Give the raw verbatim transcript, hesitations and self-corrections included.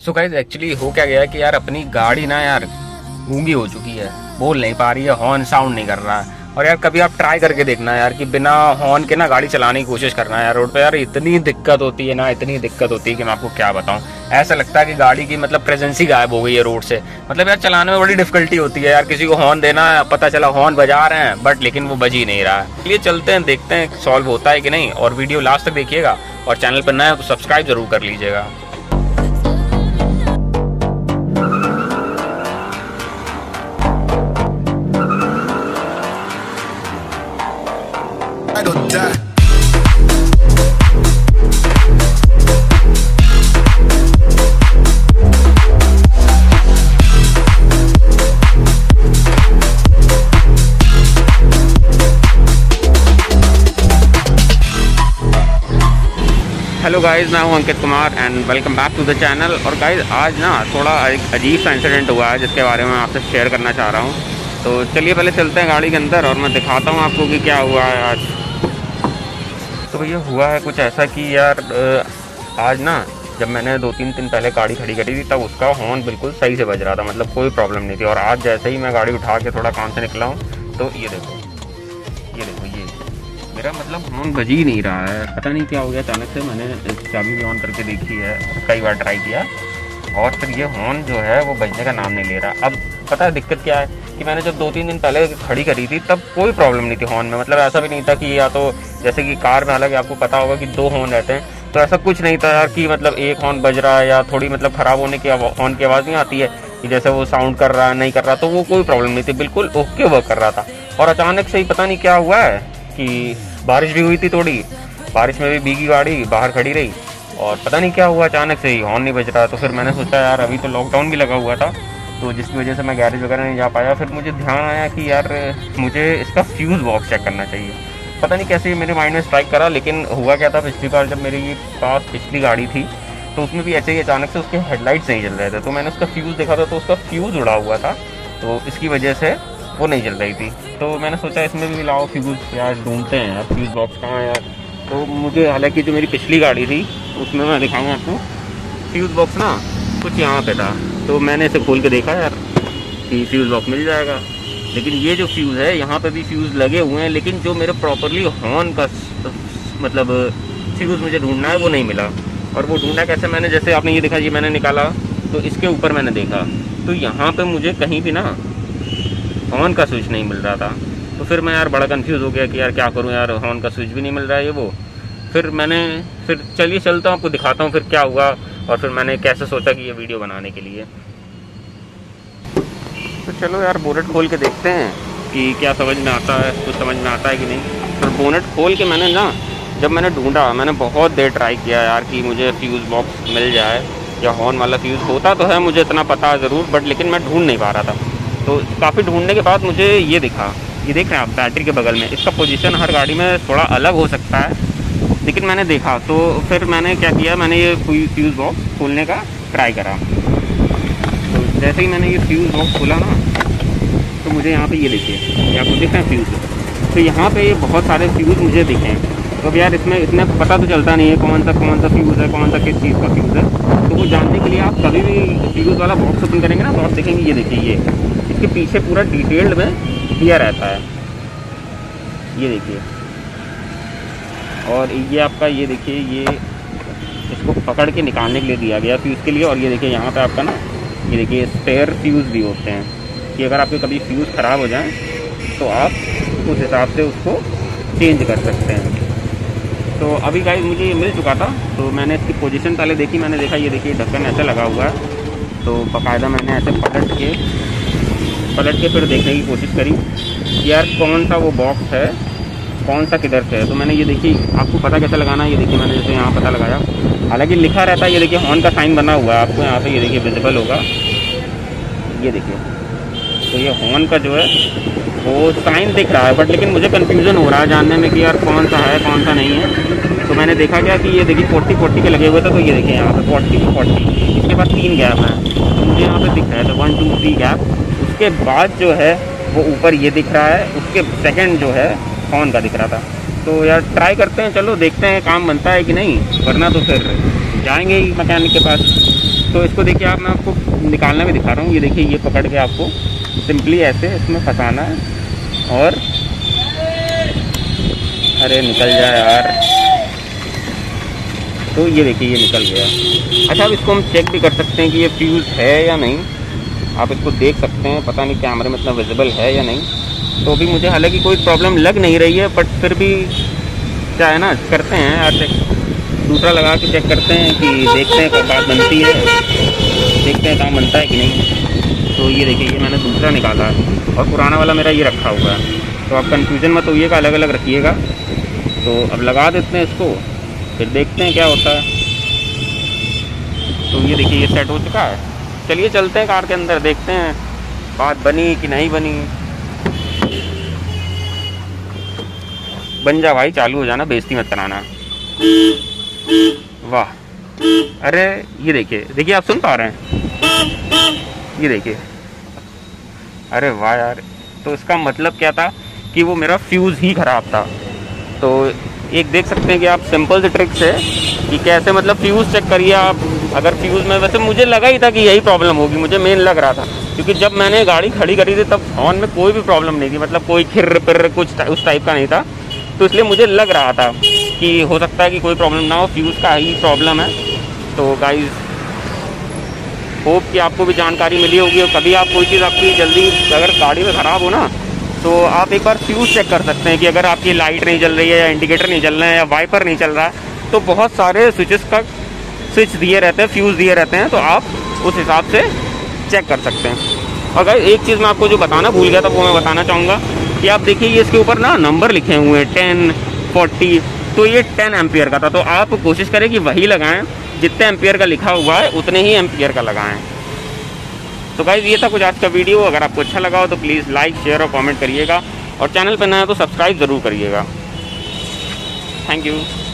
So guys actually हो क्या गया कि यार अपनी गाड़ी ना यार गूंगी हो चुकी है, बोल नहीं पा रही है, हॉर्न साउंड नहीं कर रहा है। और यार कभी आप ट्राई करके देखना यार कि बिना हॉर्न के ना गाड़ी चलाने की कोशिश करना है यार रोड पे। यार इतनी दिक्कत होती है ना, इतनी दिक्कत होती है कि मैं आपको क्या बताऊं। ऐसा लगता है कि गाड़ी की मतलब प्रेजेंस ही गायब हो गई है रोड से। मतलब यार चलाने में बड़ी डिफिकल्टी होती है यार। किसी को हॉर्न देना है, पता चला हॉर्न बजा रहे हैं बट लेकिन वो बज ही नहीं रहा है। इसलिए चलते हैं, देखते हैं सॉल्व होता है कि नहीं। और वीडियो लास्ट तक देखिएगा और चैनल पर नया है तो सब्सक्राइब जरूर कर लीजिएगा। I don't die. Hello guys, मैं हूं Ankit Kumar and welcome back to the channel. और गाइज़ आज ना थोड़ा एक अजीब सा इंसिडेंट हुआ है जिसके बारे में आपसे शेयर करना चाह रहा हूं। तो चलिए पहले चलते हैं गाड़ी के अंदर और मैं दिखाता हूं आपको कि क्या हुआ है आज। तो भैया हुआ है कुछ ऐसा कि यार आज ना जब मैंने दो तीन दिन पहले गाड़ी खड़ी करी थी तब उसका हॉर्न बिल्कुल सही से बज रहा था, मतलब कोई प्रॉब्लम नहीं थी। और आज जैसे ही मैं गाड़ी उठा के थोड़ा काम से निकला हूँ तो ये देखो ये देखो ये मेरा मतलब हॉर्न बज ही नहीं रहा है। पता नहीं क्या हो गया अचानक से। मैंने चाबी भी ऑन करके देखी है, कई बार ट्राई किया और फिर ये हॉर्न जो है वो बजने का नाम नहीं ले रहा। अब पता है दिक्कत क्या है कि मैंने जब दो तीन दिन पहले खड़ी करी थी तब कोई प्रॉब्लम नहीं थी हॉर्न में। मतलब ऐसा भी नहीं था कि या तो जैसे कि कार में हालांकि आपको पता होगा कि दो हॉर्न रहते हैं, तो ऐसा कुछ नहीं था यार कि मतलब एक हॉर्न बज रहा है या थोड़ी मतलब ख़राब होने की हॉर्न की आवाज़ नहीं आती है कि जैसे वो साउंड कर रहा है नहीं कर रहा, तो वो कोई प्रॉब्लम नहीं थी, बिल्कुल ओके वर्क कर रहा था। और अचानक से ही पता नहीं क्या हुआ है कि बारिश भी हुई थी थोड़ी, बारिश में भी भीगी गाड़ी बाहर खड़ी रही और पता नहीं क्या हुआ अचानक से ही हॉर्न नहीं बज रहा। तो फिर मैंने सोचा यार अभी तो लॉकडाउन भी लगा हुआ था तो जिसकी वजह से मैं गैरेज वगैरह नहीं जा पाया। फिर मुझे ध्यान आया कि यार मुझे इसका फ्यूज़ बॉक्स चेक करना चाहिए। पता नहीं कैसे मेरे माइंड में स्ट्राइक करा, लेकिन हुआ क्या था पिछली बार जब मेरी पास पिछली गाड़ी थी तो उसमें भी ऐसे ही अचानक से उसके हेडलाइट्स नहीं जल रहे थे। तो मैंने उसका फ्यूज़ देखा था तो उसका फ्यूज़ उड़ा हुआ था, तो इसकी वजह से वो नहीं जल रही थी। तो मैंने सोचा इसमें भी लाओ फ्यूज़ यार, ढूंढते हैं यार फ्यूज़ बॉक्स कहाँ है यार। तो मुझे हालांकि जो मेरी पिछली गाड़ी थी उसमें मैं दिखाऊंगा आपको फ्यूज़ बॉक्स ना कुछ यहाँ पे था, तो मैंने इसे खोल के देखा यार कि फ्यूज़ बॉक्स मिल जाएगा। लेकिन ये जो फ्यूज़ है यहाँ पे भी फ्यूज़ लगे हुए हैं, लेकिन जो मेरे प्रॉपरली हॉर्न का मतलब फ्यूज़ मुझे ढूंढना है वो नहीं मिला। और वो ढूंढा कैसे मैंने, जैसे आपने ये देखा, ये मैंने निकाला तो इसके ऊपर मैंने देखा तो यहाँ पर मुझे कहीं भी ना हॉर्न का स्विच नहीं मिल रहा था। तो फिर मैं यार बड़ा कंफ्यूज हो गया कि यार क्या करूं यार, हॉर्न का स्विच भी नहीं मिल रहा है ये वो। फिर मैंने फिर चलिए चलता हूँ आपको दिखाता हूँ फिर क्या हुआ और फिर मैंने कैसे सोचा कि ये वीडियो बनाने के लिए। तो चलो यार बोनेट खोल के देखते हैं कि क्या समझ में आता है, कुछ समझ में आता है कि नहीं। फिर बोनेट खोल के मैंने ना जब मैंने ढूंढा, मैंने बहुत देर ट्राई किया यार कि मुझे फ्यूज़ बॉक्स मिल जाए या हॉर्न वाला फ्यूज़ होता तो है, मुझे इतना पता है ज़रूर, बट लेकिन मैं ढूंढ नहीं पा रहा था। तो काफ़ी ढूंढने के बाद मुझे ये दिखा, ये देख रहे हैं आप बैटरी के बगल में। इसका पोजीशन हर गाड़ी में थोड़ा अलग हो सकता है, लेकिन मैंने देखा तो फिर मैंने क्या किया, मैंने ये फ्यूज़ बॉक्स खोलने का ट्राई करा। तो जैसे ही मैंने ये फ्यूज़ बॉक्स खोला ना तो मुझे यहाँ पे ये देखिए, ये आपको दिख रहे हैं फ्यूज़। तो यहाँ पे ये बहुत सारे फ्यूज़ मुझे दिखे। तो अब यार इसमें इतना पता तो चलता नहीं है कौन सा कौन सा फ्यूज़ है, कौन सा किस चीज़ का फ्यूज़ है। तो वो जानने के लिए आप कभी भी फ्यूज़ वाला बॉक्स ओपन करेंगे ना तो आप देखेंगे, ये देखिए ये इसके पीछे पूरा डिटेल्ड में दिया रहता है, ये देखिए। और ये आपका ये देखिए, ये इसको पकड़ के निकालने के लिए दिया गया फ्यूज़ के लिए। और ये देखिए यहाँ पे आपका ना ये देखिए स्पेयर फ्यूज़ भी होते हैं कि अगर आपके कभी फ्यूज़ ख़राब हो जाए तो आप उस हिसाब से उसको चेंज कर सकते हैं। तो अभी गाइस मुझे ये मिल चुका था तो मैंने इसकी पोजीशन पहले देखी, मैंने देखा ये देखिए ढक्कन ऐसे लगा हुआ है। तो बाकायदा मैंने ऐसे पलट के पलट के फिर देखने की कोशिश करी कि यार कौन सा वो बॉक्स है, कौन सा किधर से है। तो मैंने ये देखी, आपको पता कैसे लगाना है, ये देखिए मैंने जैसे यहाँ पता लगाया, हालांकि लिखा रहता है, ये देखिए हॉर्न का साइन बना हुआ है आपको यहाँ पे, ये देखिए विजिबल होगा, ये देखिए। तो ये हॉर्न का जो है वो साइन दिख रहा है, बट लेकिन मुझे कन्फ्यूज़न हो रहा है जानने में कि यार कौन सा है कौन सा नहीं है। तो मैंने देखा क्या कि ये देखिए फोर्टी फोर्टी के लगे हुए थे, तो ये देखिए यहाँ पे फोर्टी फोर्टी, इसके बाद तीन गैप हैं तो मुझे यहाँ पे दिख रहा है, तो वन टू थ्री गैप। उसके बाद जो है वो ऊपर ये दिख रहा है, उसके सेकंड जो है हॉर्न का दिख रहा था। तो यार ट्राई करते हैं, चलो देखते हैं काम बनता है कि नहीं, वरना तो फिर जाएंगे ही मैकेनिक के पास। तो इसको देखिए आप, मैं आपको निकालना भी दिखा रहा हूँ। ये देखिए, ये पकड़ के आपको सिंपली ऐसे इसमें फंसाना है और अरे निकल जाए यार। तो ये देखिए ये निकल गया। अच्छा, अब इसको हम चेक भी कर सकते हैं कि ये फ्यूज़ है या नहीं। आप इसको देख सकते हैं, पता नहीं कैमरे में इतना विजिबल है या नहीं। तो अभी मुझे हालांकि कोई प्रॉब्लम लग नहीं रही है, बट फिर भी क्या है ना, करते हैं यार चेक। दूसरा लगा के चेक करते हैं कि देखते हैं कब बात बनती है, देखते हैं काम बनता है कि नहीं। तो ये देखिए, ये मैंने दूसरा निकाला है और पुराना वाला मेरा ये रखा हुआ है। तो आप कन्फ्यूज़न मत होइएगा, अलग अलग रखिएगा। तो अब लगा देते हैं इसको, फिर देखते हैं क्या होता है। तो ये देखिए, ये सेट हो चुका है। चलिए चलते हैं कार के अंदर, देखते हैं बात बनी कि नहीं बनी। बन जा भाई, चालू हो जाना, बेइज्जती मत कराना। वाह, अरे ये देखिए, देखिए आप सुन पा रहे हैं, ये देखिए, अरे वाह यार। तो इसका मतलब क्या था कि वो मेरा फ्यूज़ ही ख़राब था। तो एक देख सकते हैं कि आप सिंपल से ट्रिक्स है कि कैसे मतलब फ्यूज़ चेक करिए आप। अगर फ्यूज़ में, वैसे मुझे लगा ही था कि यही प्रॉब्लम होगी, मुझे मेन लग रहा था, क्योंकि जब मैंने गाड़ी खड़ी करी थी तब हॉर्न में कोई भी प्रॉब्लम नहीं थी, मतलब कोई खिर्र पिर्र कुछ उस टाइप का नहीं था। तो इसलिए मुझे लग रहा था कि हो सकता है कि कोई प्रॉब्लम ना हो, फ्यूज़ का ही प्रॉब्लम है। तो गाइस, होप कि आपको भी जानकारी मिली होगी। और कभी आप कोई चीज़ आपकी जल्दी अगर गाड़ी में ख़राब हो ना, तो आप एक बार फ्यूज़ चेक कर सकते हैं कि अगर आपकी लाइट नहीं जल रही है या इंडिकेटर नहीं चल रहा है या वाइपर नहीं चल रहा है, तो बहुत सारे स्विचेस का स्विच दिए रहते हैं, फ्यूज़ दिए रहते हैं, तो आप उस हिसाब से चेक कर सकते हैं। और गाइस, एक चीज़ मैं आपको जो बताना भूल गया था वो मैं बताना चाहूँगा कि आप देखिए, ये इसके ऊपर ना नंबर लिखे हुए हैं टेन, फोर्टी। तो ये टेन एम्पियर का था, तो आप कोशिश करें कि वही लगाएं, जितने एम्पियर का लिखा हुआ है उतने ही एम्पियर का लगाएं। तो गाइस, ये था कुछ आज का वीडियो। अगर आपको अच्छा लगा हो तो प्लीज़ लाइक, शेयर और कमेंट करिएगा, और चैनल पर नया है तो सब्सक्राइब ज़रूर करिएगा। Thank you.